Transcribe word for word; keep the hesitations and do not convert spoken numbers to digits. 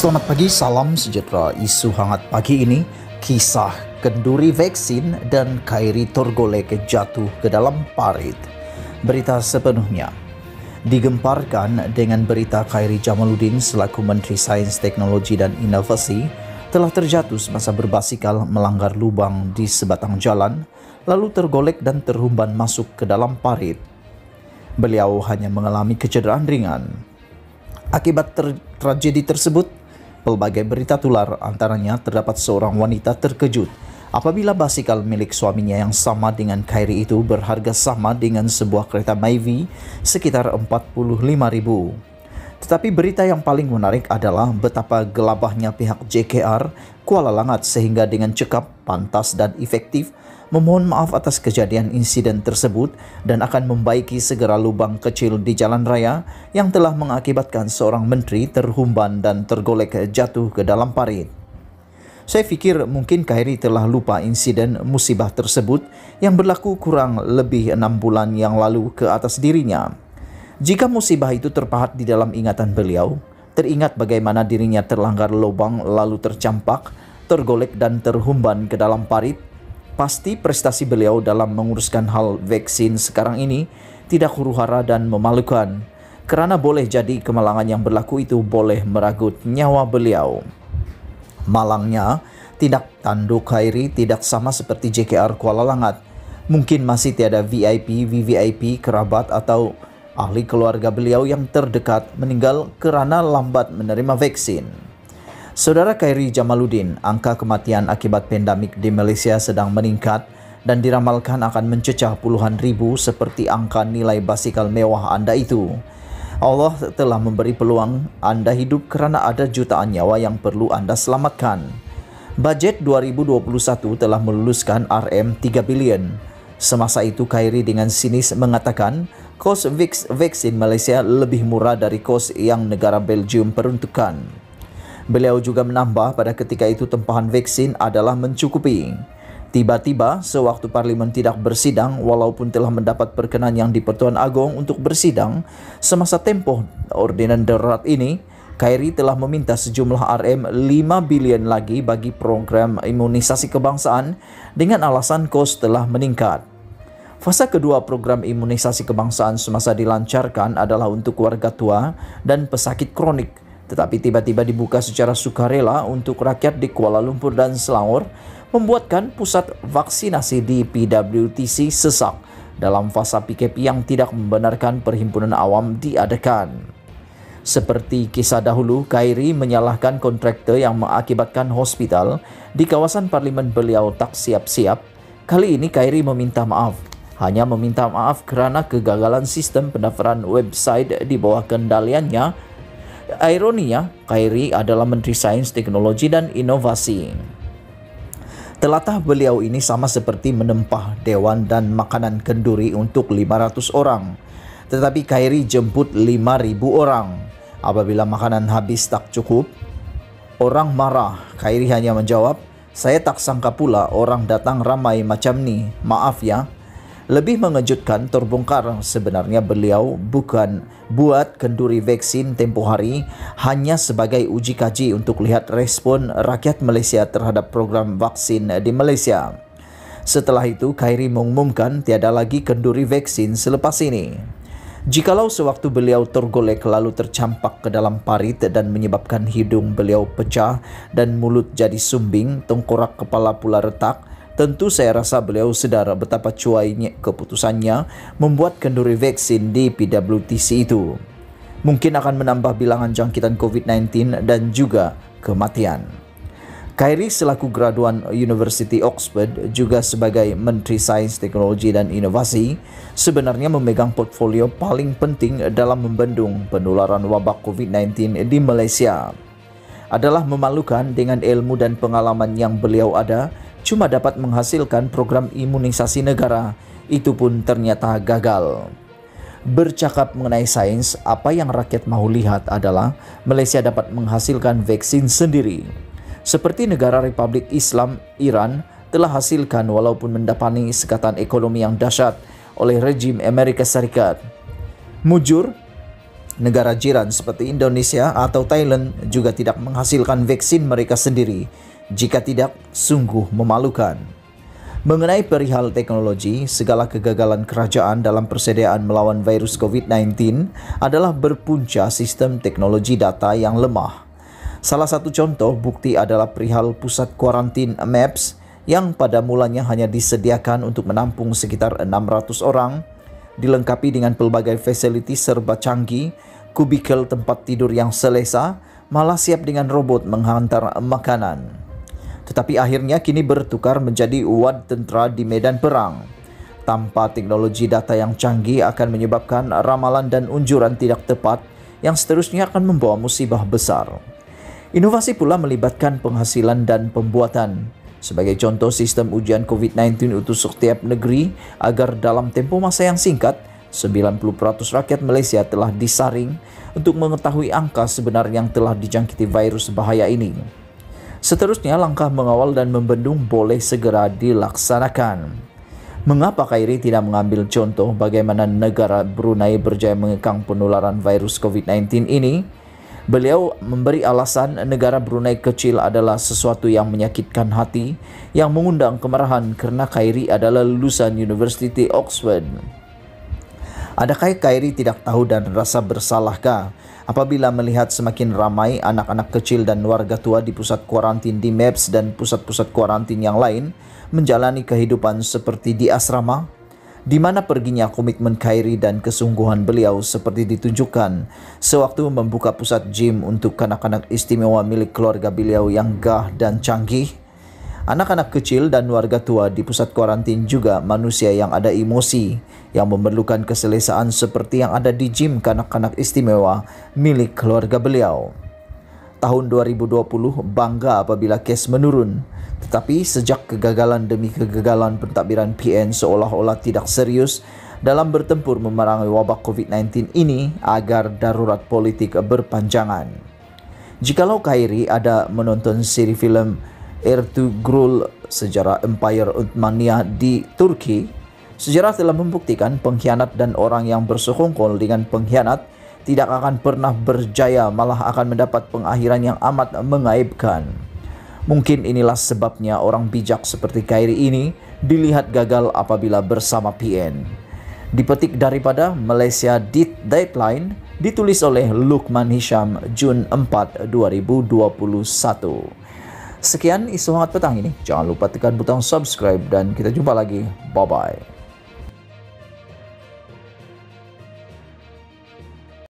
Selamat pagi, salam sejahtera. Isu hangat pagi ini, kisah Kenduri Vaksin dan Khairy Tergolek jatuh ke dalam parit. Berita sepenuhnya digemparkan dengan berita Khairy Jamaluddin selaku Menteri Sains, Teknologi dan Inovasi telah terjatuh semasa berbasikal melanggar lubang di sebatang jalan, lalu tergolek dan terhumban masuk ke dalam parit. Beliau hanya mengalami kecederaan ringan. Akibat ter tragedi tersebut, pelbagai berita tular, antaranya terdapat seorang wanita terkejut apabila basikal milik suaminya yang sama dengan Khairy itu berharga sama dengan sebuah kereta Myvi sekitar empat puluh lima ribu. Tetapi berita yang paling menarik adalah betapa gelabahnya pihak J K R Kuala Langat sehingga dengan cekap, pantas dan efektif memohon maaf atas kejadian insiden tersebut dan akan membaiki segera lubang kecil di jalan raya yang telah mengakibatkan seorang menteri terhumban dan tergolek jatuh ke dalam parit. Saya fikir mungkin Khairy telah lupa insiden musibah tersebut yang berlaku kurang lebih enam bulan yang lalu ke atas dirinya. Jika musibah itu terpahat di dalam ingatan beliau, teringat bagaimana dirinya terlanggar lubang lalu tercampak, tergolek dan terhumban ke dalam parit, pasti prestasi beliau dalam menguruskan hal vaksin sekarang ini tidak huru-hara dan memalukan, kerana boleh jadi kemalangan yang berlaku itu boleh meragut nyawa beliau. Malangnya, tindak tanduk Khairy tidak sama seperti J K R Kuala Langat. Mungkin masih tiada V I P, V V I P, kerabat atau ahli keluarga beliau yang terdekat meninggal kerana lambat menerima vaksin. Saudara Khairy Jamaluddin, angka kematian akibat pandemik di Malaysia sedang meningkat dan diramalkan akan mencecah puluhan ribu seperti angka nilai basikal mewah anda itu. Allah telah memberi peluang anda hidup kerana ada jutaan nyawa yang perlu anda selamatkan. Bajet dua ribu dua puluh satu telah meluluskan R M tiga bilion. Semasa itu Khairy dengan sinis mengatakan kos vaksin Malaysia lebih murah dari kos yang negara Belgium peruntukan. Beliau juga menambah pada ketika itu tempahan vaksin adalah mencukupi. Tiba-tiba, sewaktu Parlimen tidak bersidang walaupun telah mendapat perkenan yang di Pertuan Agong untuk bersidang, semasa tempoh ordinan darurat ini, Khairy telah meminta sejumlah R M lima bilion lagi bagi program imunisasi kebangsaan dengan alasan kos telah meningkat. Fasa kedua program imunisasi kebangsaan semasa dilancarkan adalah untuk warga tua dan pesakit kronik, tetapi tiba-tiba dibuka secara sukarela untuk rakyat di Kuala Lumpur dan Selangor, membuatkan pusat vaksinasi di P W T C sesak dalam fasa P K P yang tidak membenarkan perhimpunan awam diadakan. Seperti kisah dahulu, Khairy menyalahkan kontraktor yang mengakibatkan hospital di kawasan Parlimen beliau tak siap-siap. Kali ini Khairy meminta maaf. Hanya meminta maaf kerana kegagalan sistem pendaftaran website di bawah kendaliannya. Ironinya, Khairy adalah Menteri Sains, Teknologi dan Inovasi. Telatah beliau ini sama seperti menempah dewan dan makanan kenduri untuk lima ratus orang. Tetapi Khairy jemput lima ribu orang. Apabila makanan habis tak cukup, orang marah. Khairy hanya menjawab, "Saya tak sangka pula orang datang ramai macam ni. Maaf ya." Lebih mengejutkan, terbongkar sebenarnya beliau bukan buat kenduri vaksin tempoh hari hanya sebagai uji kaji untuk lihat respon rakyat Malaysia terhadap program vaksin di Malaysia. Setelah itu, Khairy mengumumkan tiada lagi kenduri vaksin selepas ini. Jikalau sewaktu beliau tergolek lalu tercampak ke dalam parit dan menyebabkan hidung beliau pecah dan mulut jadi sumbing, tengkorak kepala pula retak, tentu saya rasa beliau sedar betapa cuainya keputusannya membuat kenduri vaksin di P W T C itu. Mungkin akan menambah bilangan jangkitan COVID sembilan belas dan juga kematian. Khairy selaku graduan University Oxford juga sebagai Menteri Sains, Teknologi dan Inovasi sebenarnya memegang portfolio paling penting dalam membendung penularan wabak COVID sembilan belas di Malaysia. Adalah memalukan dengan ilmu dan pengalaman yang beliau ada, cuma dapat menghasilkan program imunisasi negara, itu pun ternyata gagal. Bercakap mengenai sains, apa yang rakyat mahu lihat adalah Malaysia dapat menghasilkan vaksin sendiri. Seperti negara Republik Islam Iran telah hasilkan walaupun mendapati sekatan ekonomi yang dahsyat oleh rejim Amerika Serikat. Mujur, Negara jiran seperti Indonesia atau Thailand juga tidak menghasilkan vaksin mereka sendiri. Jika tidak, sungguh memalukan. Mengenai perihal teknologi, segala kegagalan kerajaan dalam persediaan melawan virus covid sembilan belas adalah berpunca sistem teknologi data yang lemah. Salah satu contoh bukti adalah perihal pusat kuarantin Maps yang pada mulanya hanya disediakan untuk menampung sekitar enam ratus orang, dilengkapi dengan pelbagai fasiliti serba canggih, kubikel tempat tidur yang selesa, malah siap dengan robot menghantar makanan. Tetapi akhirnya kini bertukar menjadi wad tentera di medan perang. Tanpa teknologi data yang canggih akan menyebabkan ramalan dan unjuran tidak tepat yang seterusnya akan membawa musibah besar. Inovasi pula melibatkan penghasilan dan pembuatan. Sebagai contoh, sistem ujian covid sembilan belas untuk setiap negeri agar dalam tempoh masa yang singkat, sembilan puluh peratus rakyat Malaysia telah disaring untuk mengetahui angka sebenar yang telah dijangkiti virus bahaya ini. Seterusnya, langkah mengawal dan membendung boleh segera dilaksanakan. Mengapa Khairy tidak mengambil contoh bagaimana negara Brunei berjaya mengekang penularan virus covid sembilan belas ini? Beliau memberi alasan negara Brunei kecil adalah sesuatu yang menyakitkan hati, yang mengundang kemarahan kerana Khairy adalah lulusan University Oxford. Adakah Khairy tidak tahu dan rasa bersalahkah apabila melihat semakin ramai anak-anak kecil dan warga tua di pusat kuarantin di Maps dan pusat-pusat kuarantin yang lain menjalani kehidupan seperti di asrama? Di mana perginya komitmen Khairy dan kesungguhan beliau seperti ditunjukkan sewaktu membuka pusat gym untuk kanak-kanak istimewa milik keluarga beliau yang gah dan canggih? Anak-anak kecil dan warga tua di pusat kuarantin juga manusia yang ada emosi, yang memerlukan keselesaan seperti yang ada di gym kanak-kanak istimewa milik keluarga beliau. Tahun dua ribu dua puluh bangga apabila kes menurun, tetapi sejak kegagalan demi kegagalan pentadbiran P N seolah-olah tidak serius dalam bertempur memerangi wabak covid sembilan belas ini agar darurat politik berpanjangan. Jikalau Khairy ada menonton siri filem Ertugrul Sejarah Empire Uthmaniyah di Turki, sejarah telah membuktikan pengkhianat dan orang yang bersekongkol dengan pengkhianat tidak akan pernah berjaya, malah akan mendapat pengakhiran yang amat mengaibkan. Mungkin inilah sebabnya orang bijak seperti Khairy ini dilihat gagal apabila bersama P N. Dipetik daripada Malaysia Deadline, ditulis oleh Lukman Hisham, Jun empat dua ribu dua puluh satu. Sekian isu hangat petang ini. Jangan lupa tekan butang subscribe dan kita jumpa lagi. Bye-bye.